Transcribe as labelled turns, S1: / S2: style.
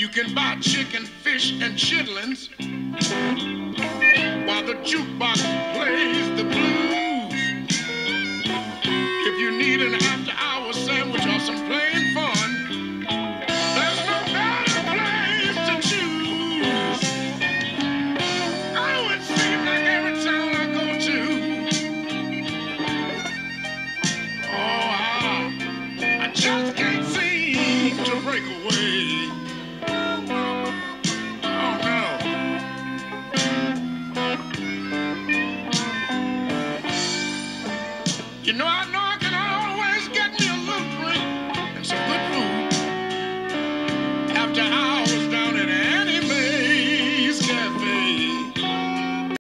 S1: You can buy chicken, fish, and chitlins while the jukebox plays the blues. If you need an after-hour sandwich or some plain fun, there's no better place to choose. Oh, it seems like every town I go to, I just can't seem to break away. Oh no. You know, I know